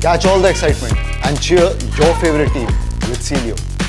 Catch all the excitement and cheer your favorite team with Celio.